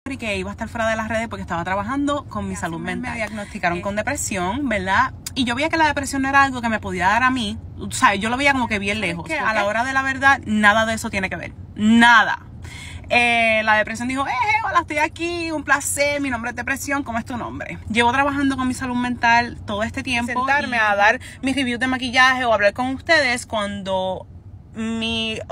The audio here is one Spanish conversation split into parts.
Jeffrey que iba a estar fuera de las redes porque estaba trabajando con mi salud mental. Me diagnosticaron con depresión, ¿verdad? Y yo veía que la depresión no era algo que me podía dar a mí. O sea, yo lo veía como que bien lejos. Que a la hora de la verdad, nada de eso tiene que ver. Nada. La depresión dijo, hola, estoy aquí, un placer, mi nombre es depresión, ¿cómo es tu nombre? Llevo trabajando con mi salud mental todo este tiempo. Sentarme a dar mis reviews de maquillaje o hablar con ustedes cuando mis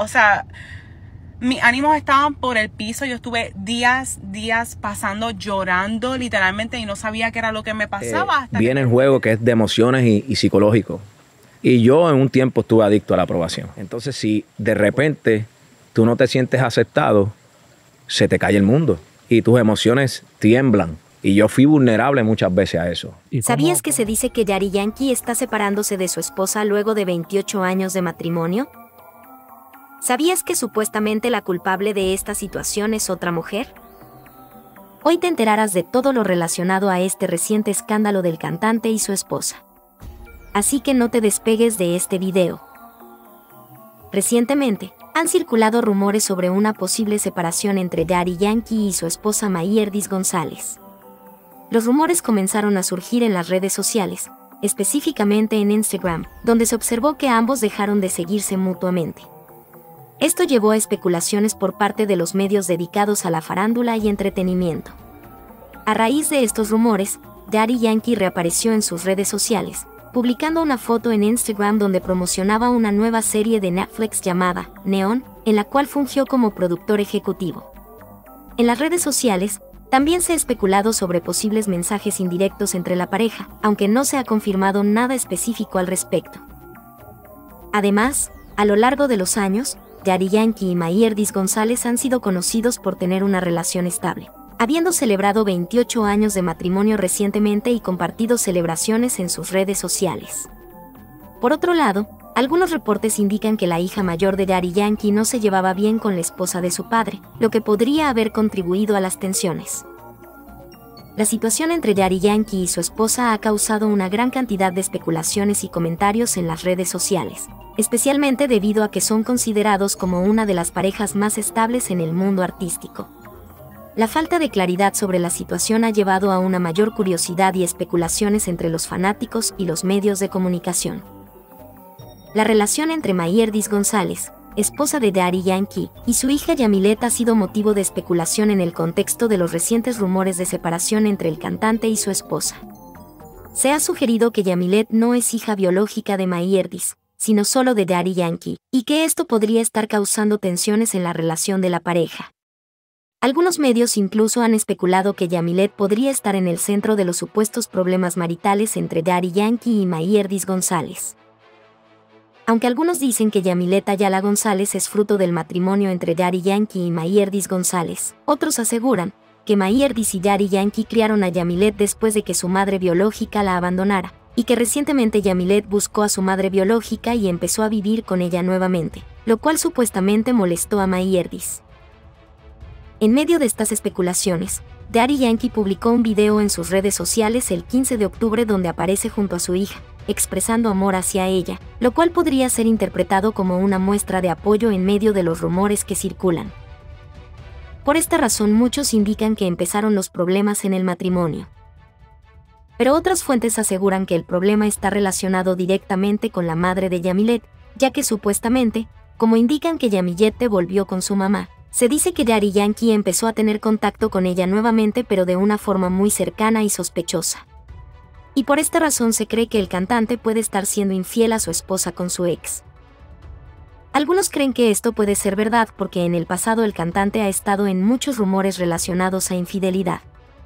ánimos estaban por el piso. Yo estuve días pasando llorando literalmente y no sabía qué era lo que me pasaba. Viene el juego que es de emociones y psicológico. Y yo en un tiempo estuve adicto a la aprobación. Entonces, si de repente tú no te sientes aceptado, se te cae el mundo y tus emociones tiemblan. Y yo fui vulnerable muchas veces a eso. ¿Sabías que se dice que Daddy Yankee está separándose de su esposa luego de 28 años de matrimonio? ¿Sabías que supuestamente la culpable de esta situación es otra mujer? Hoy te enterarás de todo lo relacionado a este reciente escándalo del cantante y su esposa. Así que no te despegues de este video. Recientemente, han circulado rumores sobre una posible separación entre Daddy Yankee y su esposa Mayerdis González. Los rumores comenzaron a surgir en las redes sociales, específicamente en Instagram, donde se observó que ambos dejaron de seguirse mutuamente. Esto llevó a especulaciones por parte de los medios dedicados a la farándula y entretenimiento. A raíz de estos rumores, Daddy Yankee reapareció en sus redes sociales, publicando una foto en Instagram donde promocionaba una nueva serie de Netflix llamada Neon, en la cual fungió como productor ejecutivo. En las redes sociales, también se ha especulado sobre posibles mensajes indirectos entre la pareja, aunque no se ha confirmado nada específico al respecto. Además, a lo largo de los años, Daddy Yankee y Mayerdis González han sido conocidos por tener una relación estable, habiendo celebrado 28 años de matrimonio recientemente y compartido celebraciones en sus redes sociales. Por otro lado, algunos reportes indican que la hija mayor de Daddy Yankee no se llevaba bien con la esposa de su padre, lo que podría haber contribuido a las tensiones. La situación entre Daddy Yankee y su esposa ha causado una gran cantidad de especulaciones y comentarios en las redes sociales, especialmente debido a que son considerados como una de las parejas más estables en el mundo artístico. La falta de claridad sobre la situación ha llevado a una mayor curiosidad y especulaciones entre los fanáticos y los medios de comunicación. La relación entre Mayerdis González, esposa de Daddy Yankee, y su hija Yamilet ha sido motivo de especulación en el contexto de los recientes rumores de separación entre el cantante y su esposa. Se ha sugerido que Yamilet no es hija biológica de Mayerdis, sino solo de Daddy Yankee, y que esto podría estar causando tensiones en la relación de la pareja. Algunos medios incluso han especulado que Yamilet podría estar en el centro de los supuestos problemas maritales entre Daddy Yankee y Mayerdis González. Aunque algunos dicen que Yamilet Ayala González es fruto del matrimonio entre Daddy Yankee y Mayerdis González, otros aseguran que Mayerdis y Daddy Yankee criaron a Yamilet después de que su madre biológica la abandonara, y que recientemente Yamilet buscó a su madre biológica y empezó a vivir con ella nuevamente, lo cual supuestamente molestó a Mayerdis. En medio de estas especulaciones, Daddy Yankee publicó un video en sus redes sociales el 15 de octubre donde aparece junto a su hija, expresando amor hacia ella, lo cual podría ser interpretado como una muestra de apoyo en medio de los rumores que circulan. Por esta razón muchos indican que empezaron los problemas en el matrimonio. Pero otras fuentes aseguran que el problema está relacionado directamente con la madre de Yamilet, ya que supuestamente, como indican que Yamilet volvió con su mamá, se dice que Daddy Yankee empezó a tener contacto con ella nuevamente pero de una forma muy cercana y sospechosa. Y por esta razón se cree que el cantante puede estar siendo infiel a su esposa con su ex. Algunos creen que esto puede ser verdad porque en el pasado el cantante ha estado en muchos rumores relacionados a infidelidad.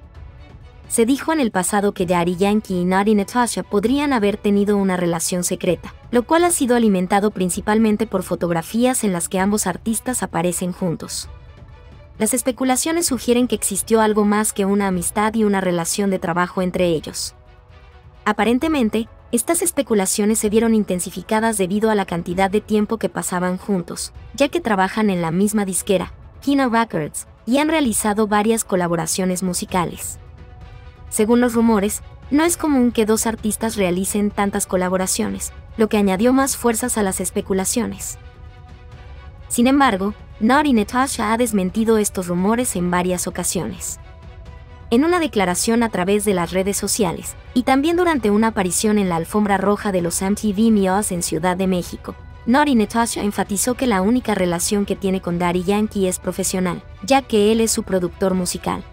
Se dijo en el pasado que Daddy Yankee y Naughty Natasha podrían haber tenido una relación secreta, lo cual ha sido alimentado principalmente por fotografías en las que ambos artistas aparecen juntos. Las especulaciones sugieren que existió algo más que una amistad y una relación de trabajo entre ellos. Aparentemente, estas especulaciones se vieron intensificadas debido a la cantidad de tiempo que pasaban juntos, ya que trabajan en la misma disquera, Kina Records, y han realizado varias colaboraciones musicales. Según los rumores, no es común que dos artistas realicen tantas colaboraciones, lo que añadió más fuerzas a las especulaciones. Sin embargo, Naughty Natasha ha desmentido estos rumores en varias ocasiones. En una declaración a través de las redes sociales, y también durante una aparición en la alfombra roja de los MTV Mios en Ciudad de México, Naughty Natasha enfatizó que la única relación que tiene con Daddy Yankee es profesional, ya que él es su productor musical.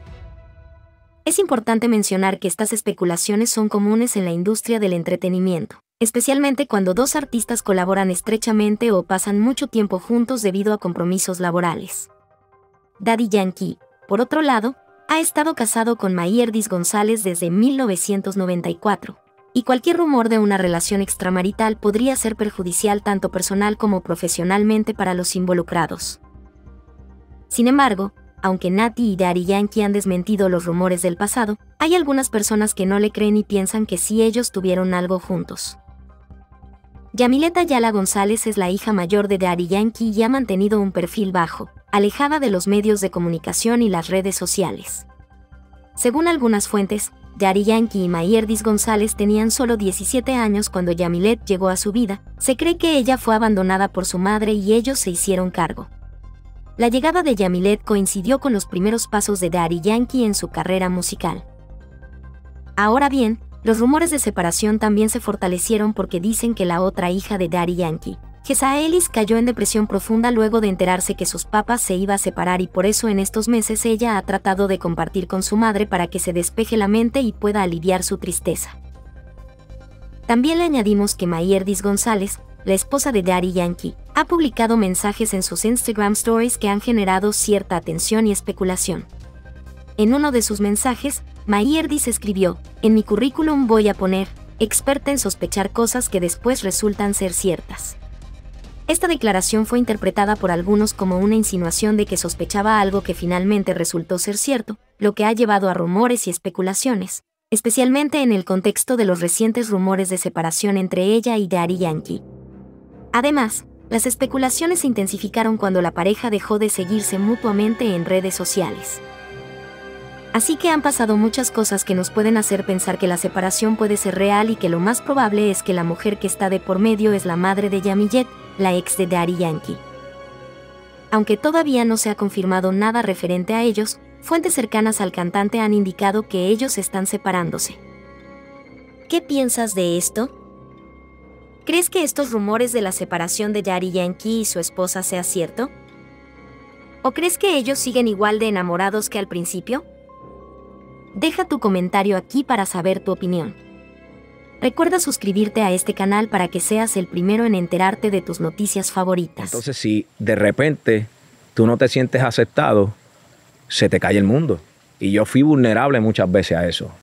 Es importante mencionar que estas especulaciones son comunes en la industria del entretenimiento, especialmente cuando dos artistas colaboran estrechamente o pasan mucho tiempo juntos debido a compromisos laborales. Daddy Yankee, por otro lado, ha estado casado con Mayerdis González desde 1994, y cualquier rumor de una relación extramarital podría ser perjudicial tanto personal como profesionalmente para los involucrados. Sin embargo, aunque Nati y Daddy Yankee han desmentido los rumores del pasado, hay algunas personas que no le creen y piensan que sí ellos tuvieron algo juntos. Yamilet Ayala González es la hija mayor de Daddy Yankee y ha mantenido un perfil bajo, alejada de los medios de comunicación y las redes sociales. Según algunas fuentes, Daddy Yankee y Mayerdis González tenían solo 17 años cuando Yamilet llegó a su vida. Se cree que ella fue abandonada por su madre y ellos se hicieron cargo. La llegada de Yamilet coincidió con los primeros pasos de Daddy Yankee en su carrera musical. Ahora bien, los rumores de separación también se fortalecieron porque dicen que la otra hija de Daddy Yankee, Jessa Ellis, cayó en depresión profunda luego de enterarse que sus papás se iban a separar y por eso en estos meses ella ha tratado de compartir con su madre para que se despeje la mente y pueda aliviar su tristeza. También le añadimos que Mayerdis González, la esposa de Daddy Yankee, ha publicado mensajes en sus Instagram Stories que han generado cierta atención y especulación. En uno de sus mensajes, Mayerdis escribió: "En mi currículum voy a poner, experta en sospechar cosas que después resultan ser ciertas". Esta declaración fue interpretada por algunos como una insinuación de que sospechaba algo que finalmente resultó ser cierto, lo que ha llevado a rumores y especulaciones, especialmente en el contexto de los recientes rumores de separación entre ella y Daddy Yankee. Además, las especulaciones se intensificaron cuando la pareja dejó de seguirse mutuamente en redes sociales. Así que han pasado muchas cosas que nos pueden hacer pensar que la separación puede ser real y que lo más probable es que la mujer que está de por medio es la madre de Yamilet, la ex de Daddy Yankee. Aunque todavía no se ha confirmado nada referente a ellos, fuentes cercanas al cantante han indicado que ellos están separándose. ¿Qué piensas de esto? ¿Crees que estos rumores de la separación de Daddy Yankee y su esposa sea cierto? ¿O crees que ellos siguen igual de enamorados que al principio? Deja tu comentario aquí para saber tu opinión. Recuerda suscribirte a este canal para que seas el primero en enterarte de tus noticias favoritas. Entonces, si de repente tú no te sientes aceptado, se te cae el mundo. Y yo fui vulnerable muchas veces a eso.